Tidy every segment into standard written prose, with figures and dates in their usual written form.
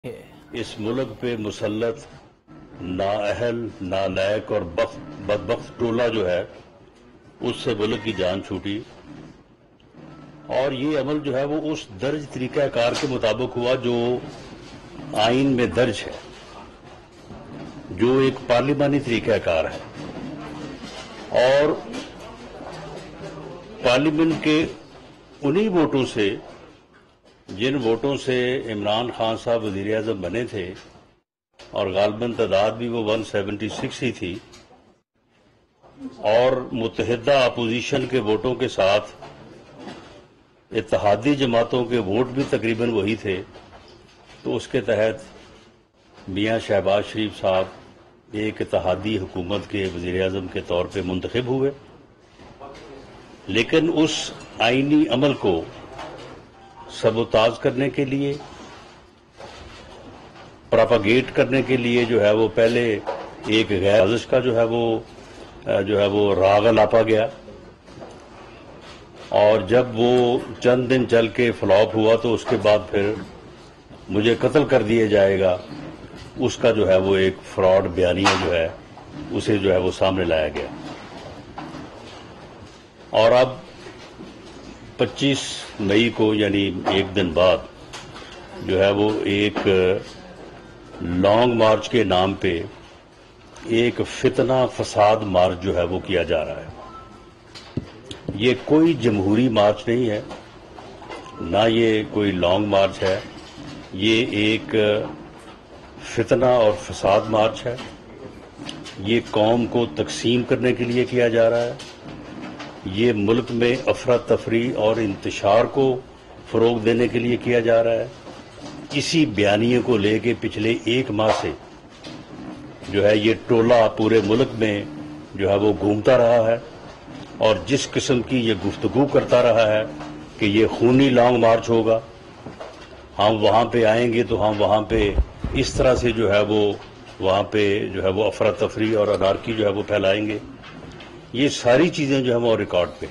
اس ملک پہ مسلط نااہل نالائق اور بدبخت ٹولہ جو ہے اس سے ملک کی جان چھوٹی، اور یہ عمل جو ہے وہ اس درج طریقہ کار کے مطابق ہوا جو آئین میں درج ہے، جو ایک پارلیمانی طریقہ کار ہے، اور پارلیمنٹ کے انہی ووٹوں سے، جن ووٹوں سے عمران خان صاحب وزیر اعظم بنے تھے، اور غالباً تعداد بھی وہ 176 ہی تھی، اور متحدہ اپوزیشن کے ووٹوں کے ساتھ اتحادی جماعتوں کے ووٹ بھی تقریباً وہی تھے، تو اس کے تحت میاں شہباز شریف صاحب ایک اتحادی حکومت کے وزیر اعظم کے طور پہ منتخب ہوئے۔ لیکن اس آئینی عمل کو سبوتاژ کرنے کے لیے، پراپاگیٹ کرنے کے لیے جو ہے وہ پہلے ایک غیر سازش کا جو ہے وہ راگ الاپا گیا، اور جب وہ چند دن چل کے فلاپ ہوا تو اس کے بعد پھر مجھے قتل کر دیا جائے گا، اس کا جو ہے وہ ایک فراڈ بیانیہ جو ہے اسے جو ہے وہ سامنے لایا گیا۔ اور اب 25 مئی کو، یعنی ایک دن بعد، جو ہے وہ ایک لانگ مارچ کے نام پہ ایک فتنہ فساد مارچ جو ہے وہ کیا جا رہا ہے۔ یہ کوئی جمہوری مارچ نہیں ہے، نہ یہ کوئی لانگ مارچ ہے، یہ ایک فتنہ اور فساد مارچ ہے۔ یہ قوم کو تقسیم کرنے کے لیے کیا جا رہا ہے، یہ ملک میں افراتفری اور انتشار کو فروغ دینے کے لیے کیا جا رہا ہے۔ اسی بیانیے کو لے کے پچھلے ایک ماہ سے جو ہے یہ ٹولہ پورے ملک میں جو ہے وہ گھومتا رہا ہے، اور جس قسم کی یہ گفتگو کرتا رہا ہے کہ یہ خونی لانگ مارچ ہوگا، ہم وہاں پہ آئیں گے تو ہم وہاں پہ اس طرح سے جو ہے وہ وہاں پہ جو ہے وہ افراتفری اور انارکی جو ہے وہ پھیلائیں گے، یہ ساری چیزیں جو ہیں وہ ریکارڈ پہ۔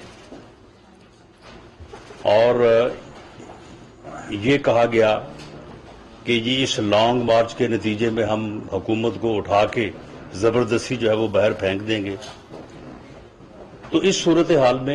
اور یہ کہا گیا کہ جی اس لانگ مارچ کے نتیجے میں ہم حکومت کو اٹھا کے زبردستی جو ہے وہ باہر پھینک دیں گے۔ تو اس صورتحال میں،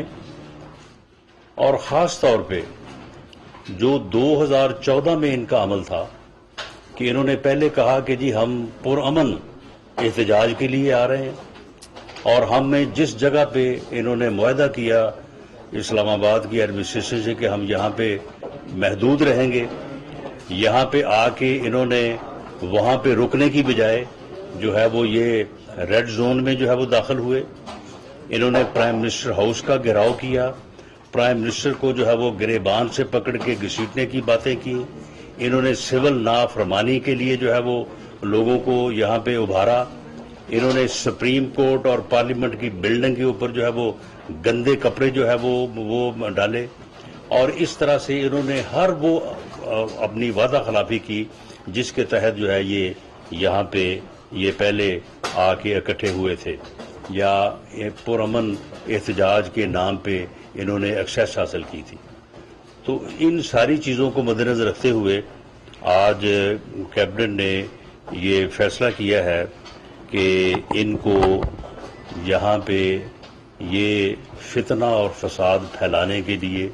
اور خاص طور پہ جو 2014 میں ان کا عمل تھا کہ انہوں نے پہلے کہا کہ جی ہم پرامن احتجاج کے لیے آ رہے ہیں، اور ہم نے جس جگہ پہ انہوں نے معاہدہ کیا اسلام آباد کی ایڈمنسٹریشن سے کہ ہم یہاں پہ محدود رہیں گے، یہاں پہ آ کے انہوں نے وہاں پہ رکنے کی بجائے جو ہے وہ یہ ریڈ زون میں جو ہے وہ داخل ہوئے۔ انہوں نے پرائم منسٹر ہاؤس کا گھیراؤ کیا، پرائم منسٹر کو جو ہے وہ گریبان سے پکڑ کے گھسیٹنے کی باتیں کی، انہوں نے سول نافرمانی کے لیے جو ہے وہ لوگوں کو یہاں پہ ابھارا، انہوں نے سپریم کورٹ اور پارلیمنٹ کی بلڈنگ کے اوپر جو ہے وہ گندے کپڑے جو ہے وہ ڈالے، اور اس طرح سے انہوں نے ہر وہ اپنی وعدہ خلافی کی جس کے تحت جو ہے یہ یہاں پہ یہ پہلے آ کے اکٹھے ہوئے تھے، یا پرامن احتجاج کے نام پہ انہوں نے ایکسیس حاصل کی تھی۔ تو ان ساری چیزوں کو مد نظر رکھتے ہوئے آج کیبنٹ نے یہ فیصلہ کیا ہے کہ ان کو یہاں پہ یہ فتنہ اور فساد پھیلانے کے لیے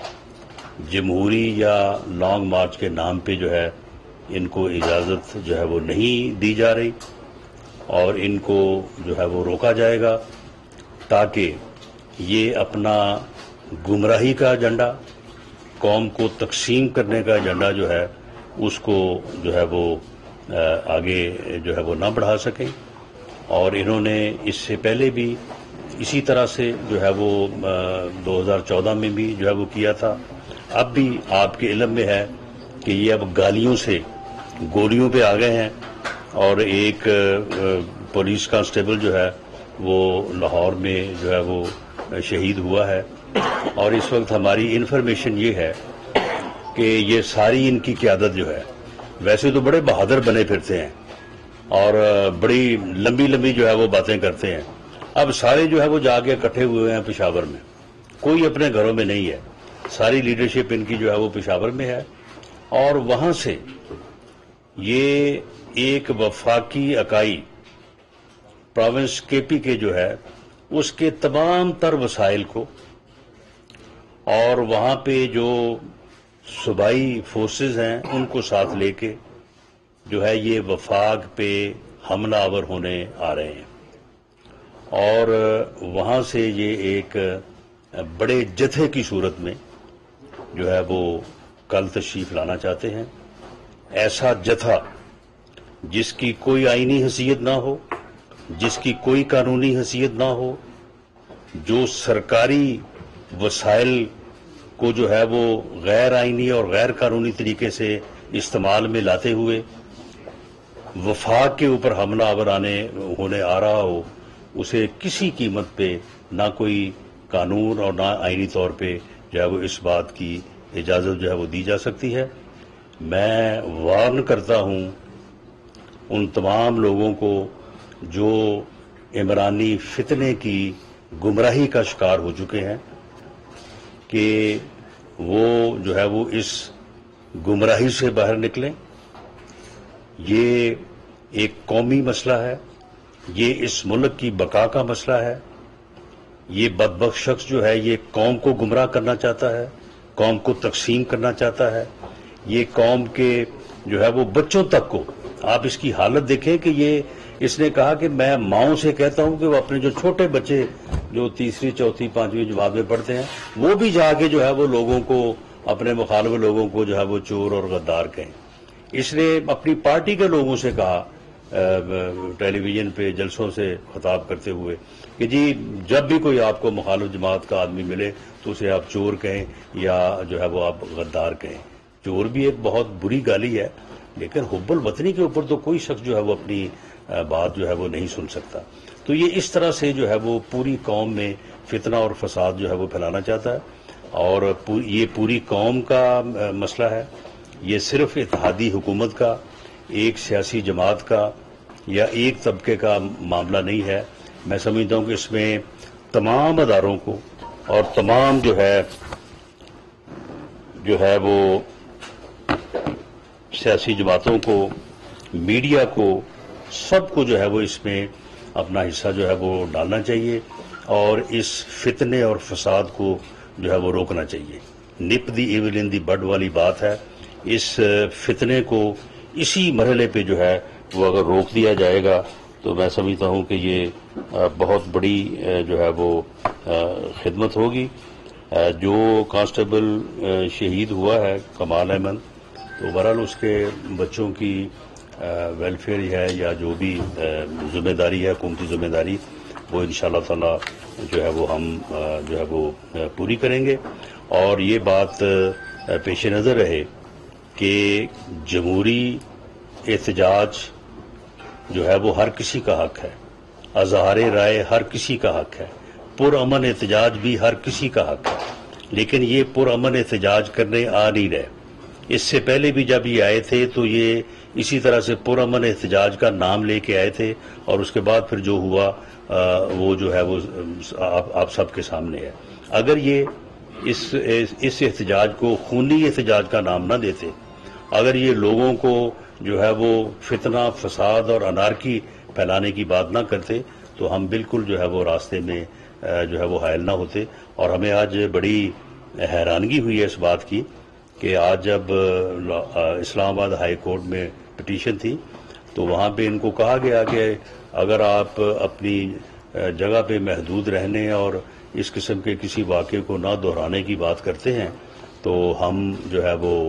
جمہوری یا لانگ مارچ کے نام پہ جو ہے ان کو اجازت جو ہے وہ نہیں دی جا رہی، اور ان کو جو ہے وہ روکا جائے گا تاکہ یہ اپنا گمراہی کا ایجنڈا، قوم کو تقسیم کرنے کا ایجنڈا جو ہے اس کو جو ہے وہ آگے جو ہے وہ نہ بڑھا سکیں۔ اور انہوں نے اس سے پہلے بھی اسی طرح سے جو ہے وہ 2014 میں بھی جو ہے وہ کیا تھا۔ اب بھی آپ کے علم میں ہے کہ یہ اب گالیوں سے گولیوں پہ آ گئے ہیں، اور ایک پولیس کانسٹیبل جو ہے وہ لاہور میں جو ہے وہ شہید ہوا ہے، اور اس وقت ہماری انفارمیشن یہ ہے کہ یہ ساری ان کی قیادت جو ہے، ویسے تو بڑے بہادر بنے پھرتے ہیں اور بڑی لمبی لمبی جو ہے وہ باتیں کرتے ہیں، اب سارے جو ہے وہ جا کے اکٹھے ہوئے ہیں پشاور میں، کوئی اپنے گھروں میں نہیں ہے، ساری لیڈرشپ ان کی جو ہے وہ پشاور میں ہے، اور وہاں سے یہ ایک وفاقی اکائی پروونس کے پی کے جو ہے اس کے تمام تر وسائل کو اور وہاں پہ جو صوبائی فورسز ہیں ان کو ساتھ لے کے جو ہے یہ وفاق پہ حملہ آور ہونے آ رہے ہیں، اور وہاں سے یہ ایک بڑے جتھے کی صورت میں جو ہے وہ کل تشریف لانا چاہتے ہیں۔ ایسا جتھا جس کی کوئی آئینی حیثیت نہ ہو، جس کی کوئی قانونی حیثیت نہ ہو، جو سرکاری وسائل کو جو ہے وہ غیر آئینی اور غیر قانونی طریقے سے استعمال میں لاتے ہوئے وفاق کے اوپر حملہ آور ہونے آ رہا ہو، اسے کسی قیمت پہ نہ کوئی قانون اور نہ آئینی طور پہ جو ہے وہ اس بات کی اجازت جو ہے وہ دی جا سکتی ہے۔ میں وارن کرتا ہوں ان تمام لوگوں کو جو عمرانی فتنے کی گمراہی کا شکار ہو چکے ہیں کہ وہ جو ہے وہ اس گمراہی سے باہر نکلیں۔ یہ ایک قومی مسئلہ ہے، یہ اس ملک کی بقا کا مسئلہ ہے۔ یہ بدبخت شخص جو ہے یہ قوم کو گمراہ کرنا چاہتا ہے، قوم کو تقسیم کرنا چاہتا ہے، یہ قوم کے جو ہے وہ بچوں تک کو، آپ اس کی حالت دیکھیں کہ اس نے کہا کہ میں ماؤں سے کہتا ہوں کہ وہ اپنے جو چھوٹے بچے جو تیسری چوتھی پانچویں جماعت میں پڑھتے ہیں وہ بھی جا کے جو ہے وہ لوگوں کو، اپنے مخالف لوگوں کو جو ہے وہ چور اور غدار کہیں۔ اس نے اپنی پارٹی کے لوگوں سے کہا ٹیلی ویژن پہ جلسوں سے خطاب کرتے ہوئے کہ جی جب بھی کوئی آپ کو مخالف جماعت کا آدمی ملے تو اسے آپ چور کہیں یا جو ہے وہ آپ غدار کہیں۔ چور بھی ایک بہت بری گالی ہے، لیکن حب الوطنی کے اوپر تو کوئی شخص جو ہے وہ اپنی بات جو ہے وہ نہیں سن سکتا۔ تو یہ اس طرح سے جو ہے وہ پوری قوم میں فتنہ اور فساد جو ہے وہ پھیلانا چاہتا ہے، اور یہ پوری قوم کا مسئلہ ہے۔ یہ صرف اتحادی حکومت کا، ایک سیاسی جماعت کا یا ایک طبقے کا معاملہ نہیں ہے۔ میں سمجھتا ہوں کہ اس میں تمام اداروں کو اور تمام جو ہے وہ سیاسی جماعتوں کو، میڈیا کو، سب کو جو ہے وہ اس میں اپنا حصہ جو ہے وہ ڈالنا چاہیے اور اس فتنے اور فساد کو جو ہے وہ روکنا چاہیے۔ نپ دی ایول ان دی بڈ والی بات ہے۔ اس فتنے کو اسی مرحلے پہ جو ہے وہ اگر روک دیا جائے گا تو میں سمجھتا ہوں کہ یہ بہت بڑی جو ہے وہ خدمت ہوگی۔ جو کانسٹیبل شہید ہوا ہے کمال احمد، تو بہرحال اس کے بچوں کی ویلفیئر ہے یا جو بھی ذمہ داری ہے، حکومتی ذمہ داری، وہ انشاءاللہ تعالی جو ہے وہ ہم جو ہے وہ پوری کریں گے۔ اور یہ بات پیش نظر رہے کہ جمہوری احتجاج جو ہے وہ ہر کسی کا حق ہے، اظہار رائے ہر کسی کا حق ہے، پرامن احتجاج بھی ہر کسی کا حق ہے، لیکن یہ پرامن احتجاج کرنے آ نہیں رہے۔ اس سے پہلے بھی جب یہ آئے تھے تو یہ اسی طرح سے پرامن احتجاج کا نام لے کے آئے تھے، اور اس کے بعد پھر جو ہوا وہ جو ہے وہ آپ سب کے سامنے ہے۔ اگر یہ اس احتجاج کو خونی احتجاج کا نام نہ دیتے، اگر یہ لوگوں کو جو ہے وہ فتنہ، فساد اور انارکی پھیلانے کی بات نہ کرتے تو ہم بالکل جو ہے وہ راستے میں جو ہے وہ حائل نہ ہوتے۔ اور ہمیں آج بڑی حیرانگی ہوئی ہے اس بات کی کہ آج جب اسلام آباد ہائی کورٹ میں پٹیشن تھی تو وہاں پہ ان کو کہا گیا کہ اگر آپ اپنی جگہ پہ محدود رہنے اور اس قسم کے کسی واقعے کو نہ دہرانے کی بات کرتے ہیں تو ہم جو ہے وہ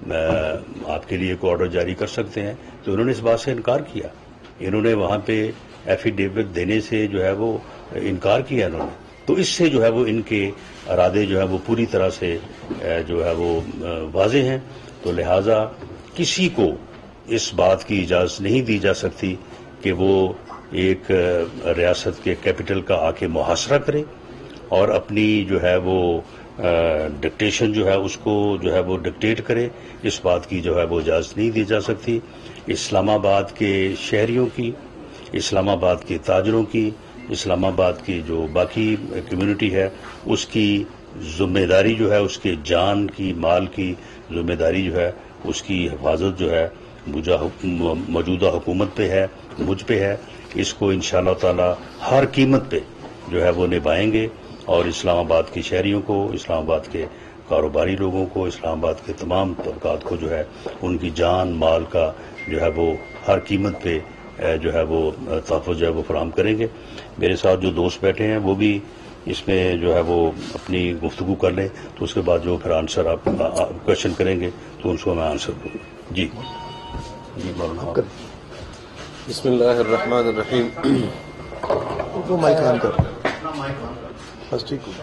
آپ کے لیے کوئی آرڈر جاری کر سکتے ہیں۔ تو انہوں نے اس بات سے انکار کیا، انہوں نے وہاں پہ ایفیڈیوٹ دینے سے جو ہے وہ انکار کیا انہوں نے۔ تو اس سے جو ہے وہ ان کے ارادے جو ہے وہ پوری طرح سے جو ہے وہ واضح ہیں۔ تو لہٰذا کسی کو اس بات کی اجازت نہیں دی جا سکتی کہ وہ ایک ریاست کے کیپٹل کا آ کے محاصرہ کرے اور اپنی جو ہے وہ ڈکٹیشن جو ہے اس کو جو ہے وہ ڈکٹیٹ کرے۔ اس بات کی جو ہے وہ اجازت نہیں دی جا سکتی۔ اسلام آباد کے شہریوں کی، اسلام آباد کے تاجروں کی، اسلام آباد کی جو باقی کمیونٹی ہے اس کی ذمہ داری جو ہے، اس کے جان کی، مال کی ذمہ داری جو ہے، اس کی حفاظت جو ہے موجودہ حکومت پہ ہے، مجھ پہ ہے، اس کو انشاءاللہ تعالی ہر قیمت پہ جو ہے وہ نبھائیں گے، اور اسلام آباد کے شہریوں کو، اسلام آباد کے کاروباری لوگوں کو، اسلام آباد کے تمام طبقات کو جو ہے ان کی جان مال کا جو ہے وہ ہر قیمت پہ جو ہے وہ تحفظ جو ہے وہ فراہم کریں گے۔ میرے ساتھ جو دوست بیٹھے ہیں وہ بھی اس میں جو ہے وہ اپنی گفتگو کر لیں، تو اس کے بعد جو پھر آنسر آپ کوشچن کریں گے تو ان کو میں آنسر دوں گا۔ جی مولانا۔ بسم اللہ الرحمن الرحیم۔ مائک آن کر بس ٹھیک ہو۔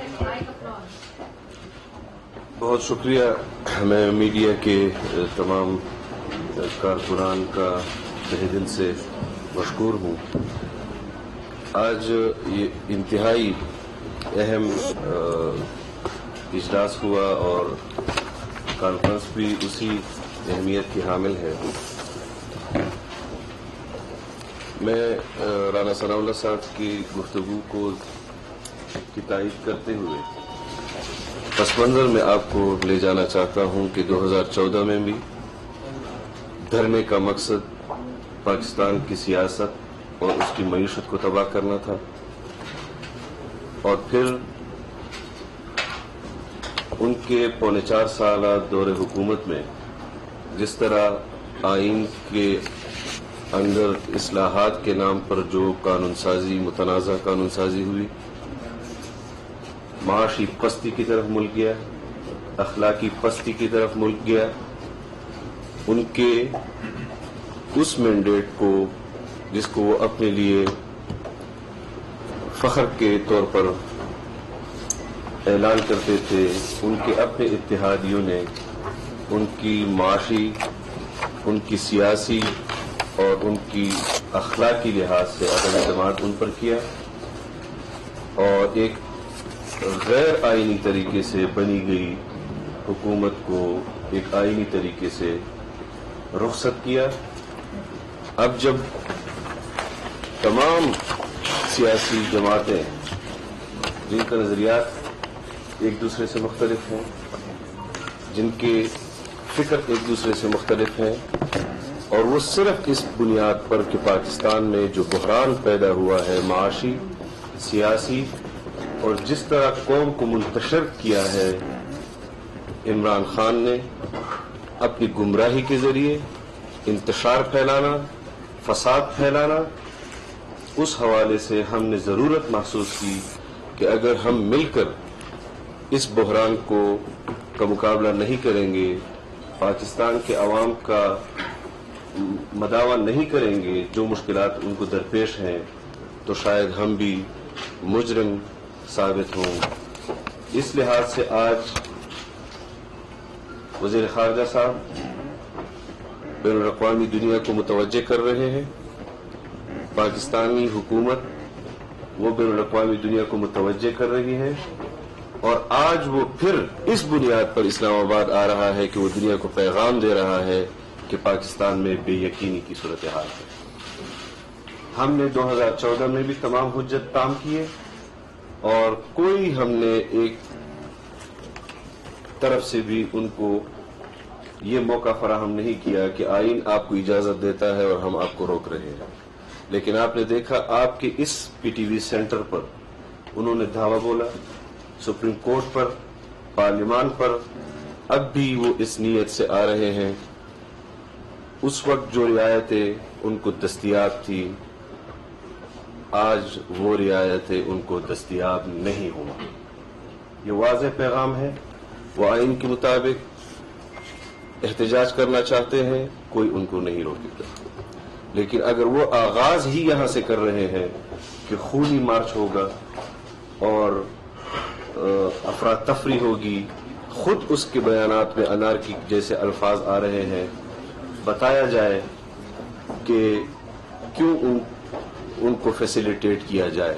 بہت شکریہ، میں میڈیا کے تمام کارکنان کا تہہ دل سے مشکور ہوں۔ آج یہ انتہائی اہم اجلاس ہوا اور کانفرنس بھی اسی اہمیت کی حامل ہے۔ میں رانا ثناء اللہ صاحب کی گفتگو کی تائید کرتے ہوئے پس منظر میں آپ کو لے جانا چاہتا ہوں کہ 2014 میں بھی دھرنے کا مقصد پاکستان کی سیاست اور اس کی معیشت کو تباہ کرنا تھا، اور پھر ان کے پونے 4 سالہ دور حکومت میں جس طرح آئین کے اندر اصلاحات کے نام پر جو قانون سازی، متنازع قانون سازی ہوئی، معاشی پستی کی طرف ملک گیا، اخلاقی پستی کی طرف ملک گیا، ان کے اس مینڈیٹ کو جس کو وہ اپنے لیے فخر کے طور پر اعلان کرتے تھے، ان کے اپنے اتحادیوں نے ان کی معاشی، ان کی سیاسی اور ان کی اخلاقی لحاظ سے عدم اعتماد ان پر کیا، اور ایک غیر آئینی طریقے سے بنی گئی حکومت کو ایک آئینی طریقے سے رخصت کیا۔ اب جب تمام سیاسی جماعتیں جن کا نظریات ایک دوسرے سے مختلف ہیں، جن کے فکر ایک دوسرے سے مختلف ہیں، اور وہ صرف اس بنیاد پر کہ پاکستان میں جو بحران پیدا ہوا ہے معاشی، سیاسی، اور جس طرح قوم کو منتشر کیا ہے عمران خان نے اپنی گمراہی کے ذریعے، انتشار پھیلانا، فساد پھیلانا، اس حوالے سے ہم نے ضرورت محسوس کی کہ اگر ہم مل کر اس بحران کا مقابلہ نہیں کریں گے، پاکستان کے عوام کا مداوا نہیں کریں گے جو مشکلات ان کو درپیش ہیں، تو شاید ہم بھی مجرم ثابت ہوں۔ اس لحاظ سے آج وزیر خارجہ صاحب بین الاقوامی دنیا کو متوجہ کر رہے ہیں، پاکستانی حکومت وہ بین الاقوامی دنیا کو متوجہ کر رہی ہے، اور آج وہ پھر اس بنیاد پر اسلام آباد آ رہا ہے کہ وہ دنیا کو پیغام دے رہا ہے کہ پاکستان میں بے یقینی کی صورتحال ہے۔ ہم نے 2014 میں بھی تمام حجت تام کیے، اور کوئی ہم نے ایک طرف سے بھی ان کو یہ موقع فراہم نہیں کیا کہ آئین آپ کو اجازت دیتا ہے اور ہم آپ کو روک رہے ہیں۔ لیکن آپ نے دیکھا آپ کے اس پی ٹی وی سینٹر پر انہوں نے دھاوا بولا، سپریم کورٹ پر، پارلیمان پر، اب بھی وہ اس نیت سے آ رہے ہیں۔ اس وقت جو رعایتیں ان کو دستیاب تھی، آج وہ رعایتیں ان کو دستیاب نہیں ہوں۔ یہ واضح پیغام ہے، وہ آئین کے مطابق احتجاج کرنا چاہتے ہیں، کوئی ان کو نہیں روکے گا، لیکن اگر وہ آغاز ہی یہاں سے کر رہے ہیں کہ خونی مارچ ہوگا اور افراتفری ہوگی، خود اس کے بیانات میں انارکی جیسے الفاظ آ رہے ہیں، بتایا جائے کہ کیوں ان کو فیسیلیٹیٹ کیا جائے۔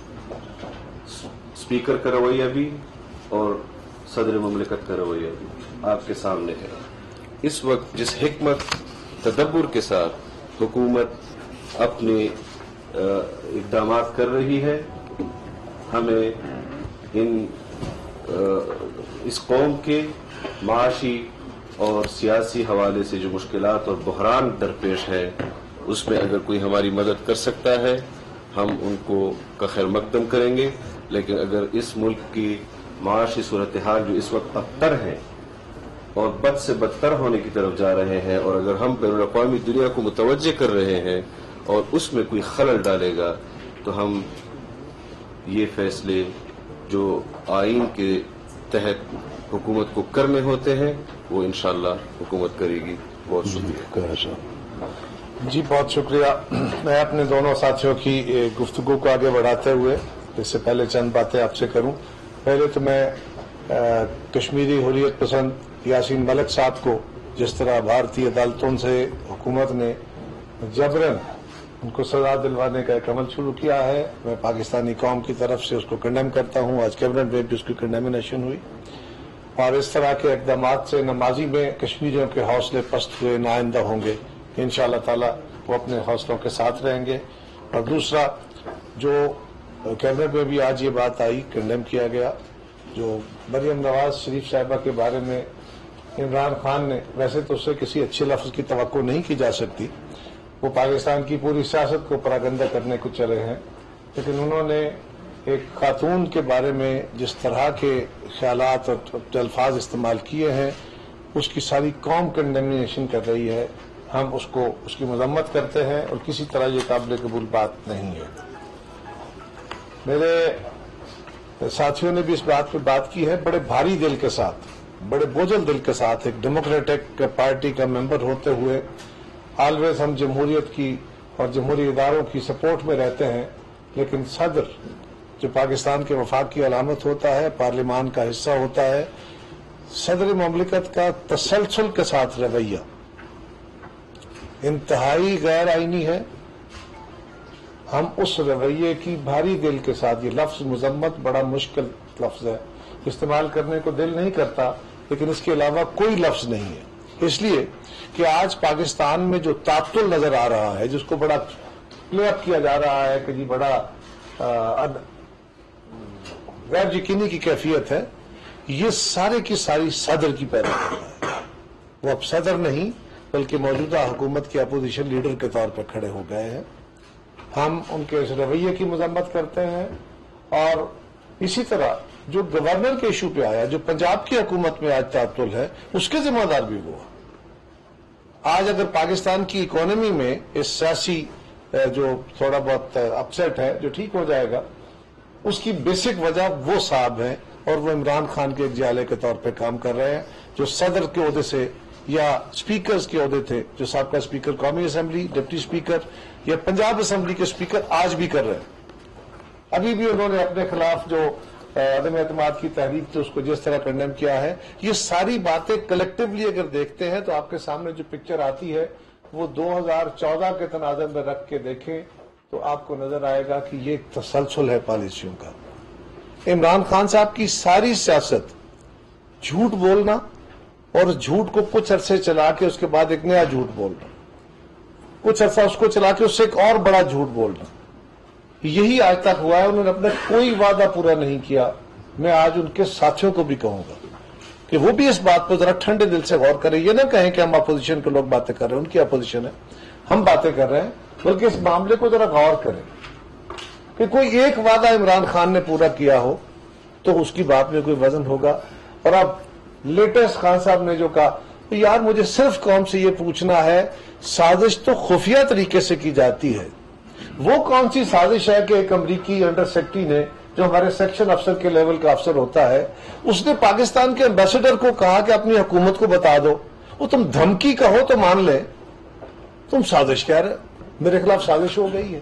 اسپیکر کا رویہ بھی اور صدر مملکت کا رویہ بھی آپ کے سامنے ہے۔ اس وقت جس حکمت تدبر کے ساتھ حکومت اپنے اقدامات کر رہی ہے، ہمیں اس قوم کے معاشی، اور سیاسی حوالے سے جو مشکلات اور بحران درپیش ہے اس میں اگر کوئی ہماری مدد کر سکتا ہے ہم ان کو کا خیر مقدم کریں گے، لیکن اگر اس ملک کی معاشی صورتحال جو اس وقت ابتر ہے اور بد سے بدتر ہونے کی طرف جا رہے ہیں، اور اگر ہم بین الاقوامی دنیا کو متوجہ کر رہے ہیں اور اس میں کوئی خلل ڈالے گا تو ہم یہ فیصلے جو آئین کے تحت حکومت کو کرنے ہوتے ہیں وہ انشاءاللہ حکومت کرے گی۔ بہت شکریہ۔ جی بہت شکریہ۔ میں اپنے دونوں ساتھیوں کی گفتگو کو آگے بڑھاتے ہوئے اس سے پہلے چند باتیں آپ سے کروں۔ پہلے تو میں کشمیری حریت پسند یاسین ملک صاحب کو جس طرح بھارتی عدالتوں سے حکومت نے جبراً ان کو سزا دلوانے کا ایک عمل شروع کیا ہے، میں پاکستانی قوم کی طرف سے اس کو کنڈیم کرتا ہوں۔ آج کیبنٹ میں بھی اس کی کنڈیمنیشن ہوئی، اور اس طرح کے اقدامات سے نہ ماضی میں کشمیریوں کے حوصلے پست ہوئے نہ آئندہ ہوں گے۔ انشاءاللہ تعالی وہ اپنے حوصلوں کے ساتھ رہیں گے۔ اور دوسرا جو کیبنٹ میں بھی آج یہ بات آئی، کنڈیم کیا گیا، جو مریم نواز شریف صاحبہ کے بارے میں عمران خان نے، ویسے تو اس سے کسی اچھے لفظ کی توقع نہیں کی جا سکتی، وہ پاکستان کی پوری سیاست کو پراگندہ کرنے کو چلے ہیں، لیکن انہوں نے ایک خاتون کے بارے میں جس طرح کے خیالات اور الفاظ استعمال کیے ہیں اس کی ساری قوم کنڈیمنیشن کر رہی ہے۔ ہم اس کی مذمت کرتے ہیں اور کسی طرح یہ قابل قبول بات نہیں ہے۔ میرے ساتھیوں نے بھی اس بات پہ بات کی ہے، بڑے بھاری دل کے ساتھ، بڑے بوجھل دل کے ساتھ، ایک ڈیموکریٹک پارٹی کا ممبر ہوتے ہوئے آلویز ہم جمہوریت کی اور جمہوری اداروں کی سپورٹ میں رہتے ہیں، لیکن صدر جو پاکستان کے وفاق کی علامت ہوتا ہے، پارلیمان کا حصہ ہوتا ہے، صدر مملکت کا تسلسل کے ساتھ رویہ انتہائی غیر آئینی ہے۔ ہم اس رویے کی بھاری دل کے ساتھ، یہ لفظ مذمت بڑا مشکل لفظ ہے، استعمال کرنے کو دل نہیں کرتا، لیکن اس کے علاوہ کوئی لفظ نہیں ہے، اس لیے کہ آج پاکستان میں جو تعطل نظر آ رہا ہے، جس کو بڑا پلے اپ کیا جا رہا ہے کہ جی بڑا غیر یقینی کی کیفیت ہے، یہ سارے کی ساری صدر کی پیدا کر رہا ہے۔ وہ اب صدر نہیں بلکہ موجودہ حکومت کے اپوزیشن لیڈر کے طور پر کھڑے ہو گئے ہیں۔ ہم ان کے اس رویے کی مذمت کرتے ہیں، اور اسی طرح جو گورنر کے ایشو پہ آیا، جو پنجاب کی حکومت میں آج تعطل ہے، اس کے ذمہ دار بھی وہ۔ آج اگر پاکستان کی اکانومی میں اس سیاسی جو تھوڑا بہت اپسیٹ ہے جو ٹھیک ہو جائے گا، اس کی بیسک وجہ وہ صاحب ہیں، اور وہ عمران خان کے ایک جالے کے طور پہ کام کر رہے ہیں، جو صدر کے عہدے سے یا سپیکرز کے عہدے تھے، جو سابقہ سپیکر قومی اسمبلی، ڈپٹی سپیکر یا پنجاب اسمبلی کے سپیکر آج بھی کر رہے ہیں۔ ابھی بھی انہوں نے اپنے خلاف جو عدم اعتماد کی تحریک تھی اس کو جس طرح کنڈیم کیا ہے، یہ ساری باتیں کلیکٹیولی اگر دیکھتے ہیں تو آپ کے سامنے جو پکچر آتی ہے وہ 2014 کے تناظر میں رکھ کے دیکھیں تو آپ کو نظر آئے گا کہ یہ ایک تسلسل ہے پالیسیوں کا۔ عمران خان صاحب کی ساری سیاست جھوٹ بولنا اور جھوٹ کو کچھ عرصے چلا کے اس کے بعد ایک نیا جھوٹ بولنا، کچھ عرصہ اس کو چلا کے اس سے ایک اور بڑا جھوٹ بولنا، یہی آج تک ہوا ہے۔ انہوں نے اپنا کوئی وعدہ پورا نہیں کیا۔ میں آج ان کے ساتھیوں کو بھی کہوں گا کہ وہ بھی اس بات پر ذرا ٹھنڈے دل سے غور کریں، یہ نہ کہیں کہ ہم اپوزیشن کے لوگ باتیں کر رہے ہیں، ان کی اپوزیشن ہے، ہم باتیں کر رہے ہیں، بلکہ اس معاملے کو ذرا غور کریں کہ کوئی ایک وعدہ عمران خان نے پورا کیا ہو تو اس کی بات میں کوئی وزن ہوگا۔ اور اب لیٹسٹ خان صاحب نے جو کہا، یار مجھے صرف قوم سے یہ پوچھنا ہے، سازش تو خفیہ طریقے سے کی جاتی ہے، وہ کون سی سازش ہے کہ ایک امریکی انڈر سیکرٹری نے، جو ہمارے سیکشن افسر کے لیول کا افسر ہوتا ہے، اس نے پاکستان کے ایمبیسڈر کو کہا کہ اپنی حکومت کو بتا دو، وہ تم دھمکی کہو تو مان لیں، تم سازش کہہ رہے، میرے خلاف سازش ہو گئی ہے۔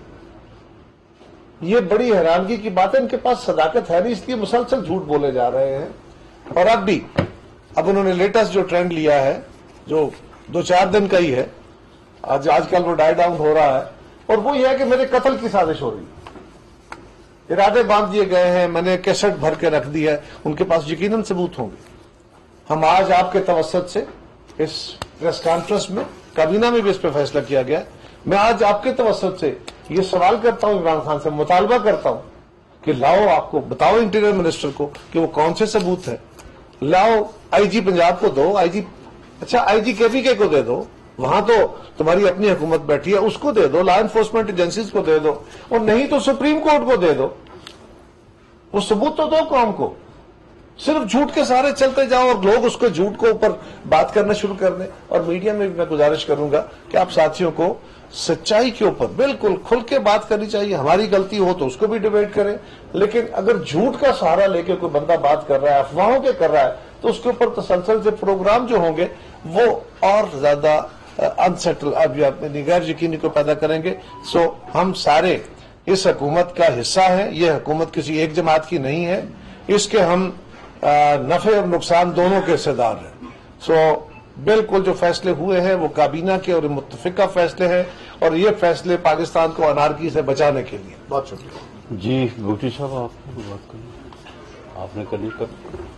یہ بڑی حیرانگی کی بات ہے، ان کے پاس صداقت ہے نہیں، اس لیے مسلسل جھوٹ بولے جا رہے ہیں۔ اور اب بھی انہوں نے لیٹسٹ جو ٹرینڈ لیا ہے، جو 2-4 دن کا ہی ہے، آج کل وہ ڈائی ڈاؤن ہو رہا ہے، اور وہ یہ ہے کہ میرے قتل کی سازش ہو رہی ہے، ارادے باندھ دیے گئے ہیں، میں نے کیسٹ بھر کے رکھ دی ہے، ان کے پاس یقیناً ثبوت ہوں گے۔ ہم آج آپ کے توسط سے اس پریس کانفرنس میں، کابینہ میں بھی اس پہ فیصلہ کیا گیا، میں آج آپ کے توسط سے یہ سوال کرتا ہوں، عمران خان سے مطالبہ کرتا ہوں کہ لاؤ، آپ کو بتاؤ انٹیریئر منسٹر کو کہ وہ کون سے ثبوت ہے، لاؤ آئی جی پنجاب کو دو، آئی جی अच्छा IGKPK को दे दो, वहां तो तुम्हारी अपनी हुकूमत बैठी है, उसको दे दो, लॉ एनफोर्समेंट एजेंसीज को दे दो, और नहीं तो सुप्रीम कोर्ट को दे दो। वो सबूत तो दो कौम को। सिर्फ झूठ के सहारे चलते जाओ और लोग उसको झूठ को ऊपर बात करना शुरू कर दें। और मीडिया में भी मैं गुजारिश करूंगा कि आप साथियों को सच्चाई के ऊपर बिल्कुल खुल के बात करनी चाहिए। हमारी गलती हो तो उसको भी डिबेट करें, लेकिन अगर झूठ का सहारा लेके कोई बंदा बात कर रहा है, अफवाहों के कर रहा है, तो उसके ऊपर तसलसल से प्रोग्राम जो होंगे वो और ज्यादा अनसेटल गैर यकीनी को पैदा करेंगे। सो हम सारे इस हुकूमत का हिस्सा है। ये हुकूमत किसी एक जमात की नहीं है, इसके हम नफे और नुकसान दोनों के हिस्सेदार हैं। सो बिल्कुल जो फैसले हुए हैं वो काबीना के और मुत्तफिका फैसले हैं, और ये फैसले पाकिस्तान को अनारकी से बचाने के लिए। बहुत शुक्रिया जी। भुट्टी साहब आपने बात करनी, आपने करनी कब?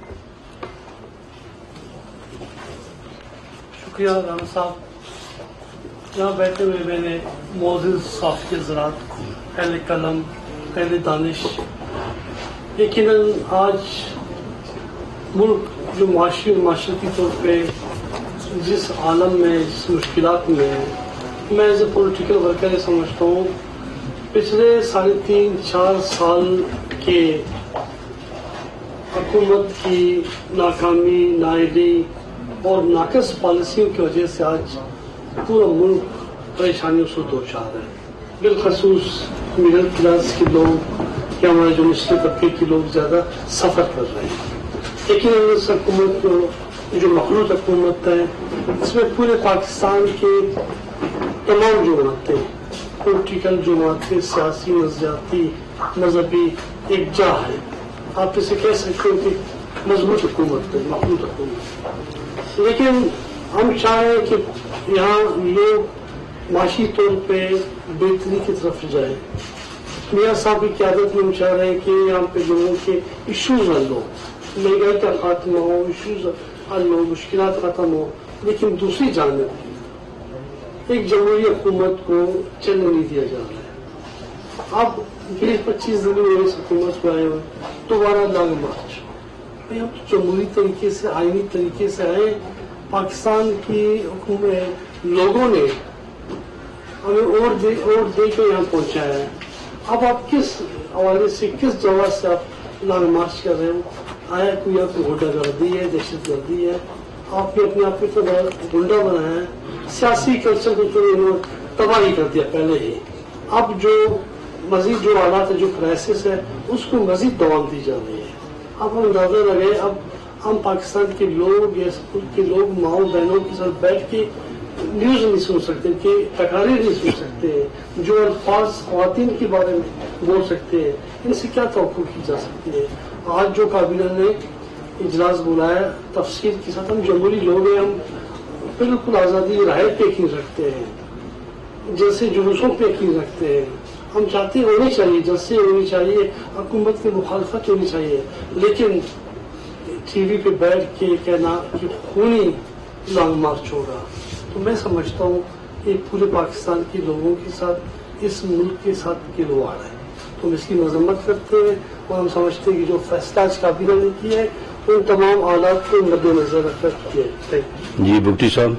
शुक्रिया राणा साहब। यहाँ बैठे हुए मैंने मोअज़्ज़िज़ साफ़ी हज़रात, अहले कलम, अहले दानिश, यकीनन आज मुल्क जो माशी और माशरती तौर पे जिस आलम में, जिस मुश्किलात में है, मैं एज ए पॉलिटिकल वर्कर ये समझता हूँ पिछले 3.5-4 साल के हुकूमत की नाकामी, नाअहली और नाकस पॉलिसियों की वजह से आज पूरा मुल्क परेशानियों से दो चार है। बिलखसूस मिडिल क्लास के लोग या हमारे जो मुस्लिम तबके के लोग ज्यादा सफर कर रहे हैं। लेकिन इस हुकूमत जो मखलूत हुकूमत है, इसमें पूरे पाकिस्तान के तमाम जमातें, पॉलिटिकल जमातें, सियासी, नजरियाती, मजहबी एक जा है। आप इसे कह सकते हो कि मजबूत हुकूमत है, मखलूत हुकूमत। लेकिन हम चाह रहे हैं कि यहाँ लोग माशी तौर पे बेहतरी की तरफ जाए। मियाँ साहब की क़यादत में हम चाह रहे हैं कि यहाँ पे लोगों के इशूज हल हो, महंगाई का खात्मा हो, इशूज हल हो, मुश्किलात खत्म हो। लेकिन दूसरी जानिब एक जमहूरी हुकूमत को चलने नहीं दिया जा रहा है। अब 20-25 दिन में इस हुकूमत को आए हुए दोबारा लॉन्ग मार्च। हम जमहूरी तरीके से, आईनी तरीके से आए। पाकिस्तान की हुकूमत लोगों ने हमें और दे के यहाँ पहुंचाया है। अब आप किस हवाले से, किस जवाब से आप लॉन्ग मार्च कर रहे हो? आया कोई यहाँ पे गुंडागर्दी है, दहशतगर्दी है, आपने अपने आप को तो गुंडा बनाया है। सियासी कल्चर को तो इन्होंने तबाही कर दिया पहले ही। अब जो मजीद जो हालात है, जो क्राइसिस है, उसको मजीद दबाव दी जा रही है। अब हम अंदाजा लगाए, अब हम पाकिस्तान के लोग या स्कूल के लोग माओ बहनों के साथ बैठ के न्यूज नहीं सुन सकते, कि तकारीर नहीं सुन सकते, जो अल्फाज ख्वातीन के बारे में बोल सकते हैं, इनसे क्या तवक्को की जा सकती है। आज जो काबीना ने इजलास बुलाया तफसील के साथ, हम जमहूरी लोग हैं, हम बिल्कुल आज़ादी राय पे यकीन रखते हैं, जैसे जुलूसों पे यकीन रखते हैं। हम चाहते होनी चाहिए, जैसे होनी चाहिए, हुकूमत की मुखालफत होनी चाहिए, लेकिन टीवी पे बैठ के कहना कि खूनी लॉन्ग मार्च होगा, तो मैं समझता हूँ कि पूरे पाकिस्तान के लोगों के साथ, इस मुल्क के साथ गिलवाड़ है। तो हम इसकी मजम्मत करते हैं और हम समझते हैं कि जो फैसला आज काबीना ने किया है उन तमाम हालात को मद्देनजर रखकर किया है। जी भुट्टी साहब।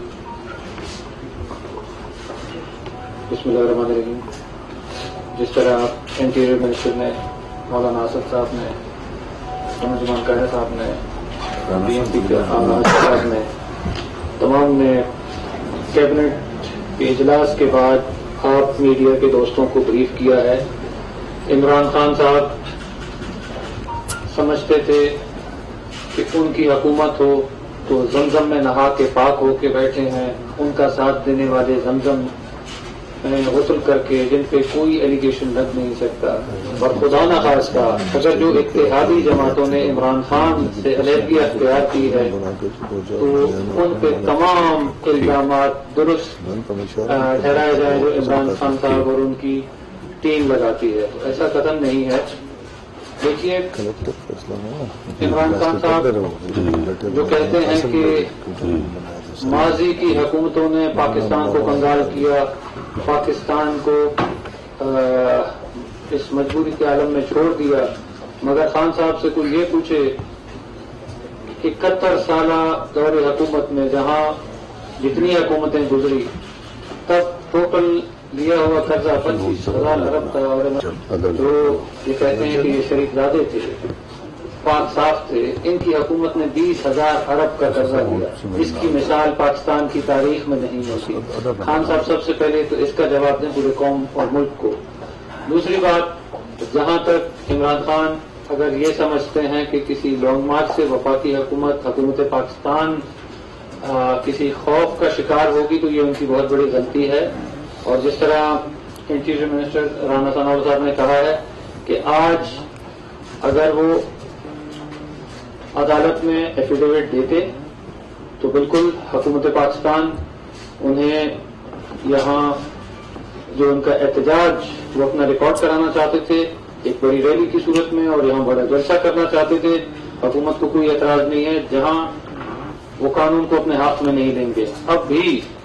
बिस्मिल्लाहिर्रहमानिर्रहीम। जिस तरह इंटीरियर मिनिस्टर ने, मौलाना आसद साहब ने, समझमान कायदा साहब ने, BMP के साहब ने, तमाम ने कैबिनेट के इजलास के बाद आप मीडिया के दोस्तों को ब्रीफ किया है। इमरान खान साहब समझते थे कि उनकी हुकूमत हो तो जमजम में नहा के पाक हो के बैठे हैं, उनका साथ देने वाले जमजम में गुस्ल करके, जिन पे कोई एलिगेशन लग नहीं सकता। और खुदा न खास्ता अगर जो इत्तेहादी जमातों ने इमरान खान से अलहदगी अख्तियार की है तो उन पे तमाम इल्जामात दुरुस्त ठहराए जाए जो इमरान खान साहब और उनकी टीम लगाती है। तो ऐसा कदम नहीं है। देखिए, इमरान खान साहब जो कहते हैं कि माजी की हुकूमतों ने पाकिस्तान को कंगाल किया, पाकिस्तान को इस मजबूरी के आलम में छोड़ दिया, मगर खान साहब से कोई ये पूछे कि 71 साल दौरे हुकूमत में जहां جتنی حکومتیں گزری تب ٹوٹل لیا ہوا قرضہ 25,000 ارب کا، اور جو یہ کہتے ہیں کہ یہ شریف زادے تھے، پاک صاف تھے، ان کی حکومت نے 20,000 ارب کا قرضہ لیا، جس کی مثال پاکستان کی تاریخ میں نہیں ہوتی۔ خان صاحب سب سے پہلے تو اس کا جواب دیں پورے قوم اور ملک کو۔ دوسری بات، جہاں تک عمران خان اگر یہ سمجھتے ہیں کہ کسی لانگ مارچ سے وفاقی حکومت پاکستان کسی خوف کا شکار ہوگی تو یہ ان کی بہت بڑی غلطی ہے۔ اور جس طرح انٹیریئر منسٹر رانا ثناء صاحب نے کہا ہے کہ آج اگر وہ عدالت میں ایفیڈیوٹ دیتے تو بالکل حکومت پاکستان انہیں یہاں جو ان کا احتجاج وہ اپنا ریکارڈ کرانا چاہتے تھے ایک بڑی ریلی کی صورت میں، اور یہاں بڑا جلسہ کرنا چاہتے تھے، حکومت کو کوئی اعتراض نہیں ہے، جہاں وہ قانون کو اپنے ہاتھ میں نہیں لیں گے۔ اب بھی